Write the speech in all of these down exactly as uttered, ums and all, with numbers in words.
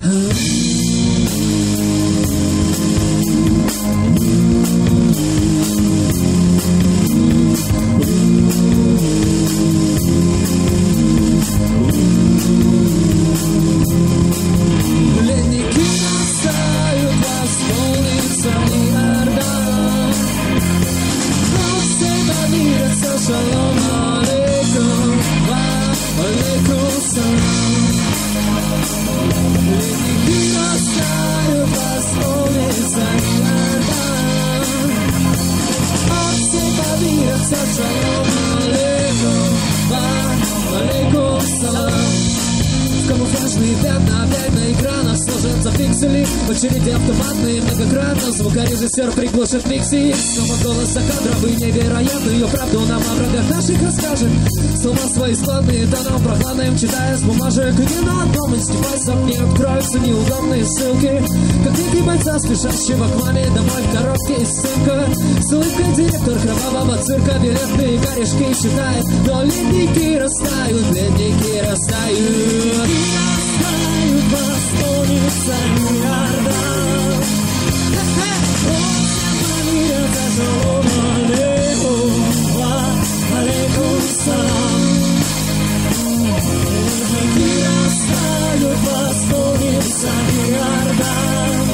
Шалом алейкум, алейкум салам. Ледники растают, восполнится Иордан. От всей повирятся шалом алейкум, алейкум салам. Камуфляжные пятна опять на экранах сложатся пиксели. В очереди автоматные многократно звукорежиссер приглушит микси. Снова голос за кадром и невероятно ее правду нам о врагах наших расскажет. Слова свои складные тоном прохладным читая с бумажек. И ни на одном из девайсов не откроются неудобные ссылки. Как некий бойца, спешащего к маме домой в коробке из цинка. С улыбкой директор кровавого цирка билетные корешки считает. Но ледники растают, ледники растают. Растают, восполнится Иордан. Все помирятся, шалом алейкум, алейкум салам. Ледники растают, восполнится Иордан.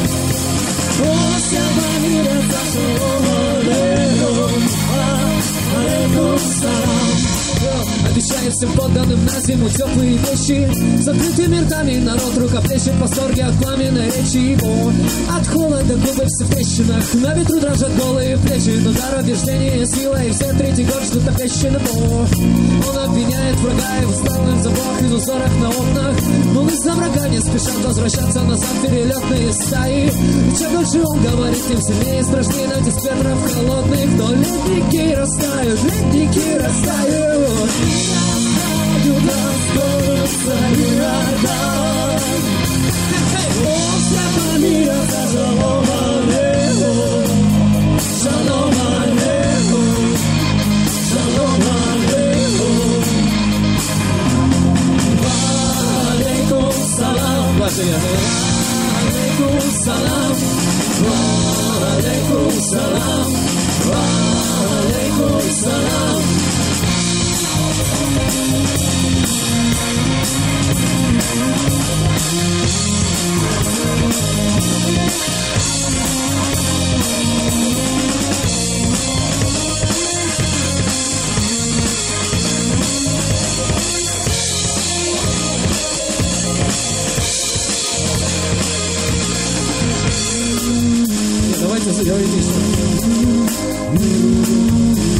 Все помирятся, шалом алейкум, алейкум салам. Обещает всем подданным на зиму теплые вещи. Закрытыми ртами народ рукоплещет в восторге от пламенной речи его. От холода губы все в трещинах, на ветру дрожат голые плечи. Но дар убеждения силой все третий год ждут опещенного. Он обвиняет врага и в усталых забах и узорах на окнах. Но из-за врага не спешат возвращаться назад перелетные стаи. И чем дольше он говорит, тем сильнее и страшнее натиск ветров холодных. Но ледники растают, ледники растают. Растают, восполнится Иордан. Все помирятся, шалом алейкум, шалом алейкум, шалом алейкум, алейкум салам, алейкум салам, алейкум салам, алейкум салам. Давайте заговорите еще.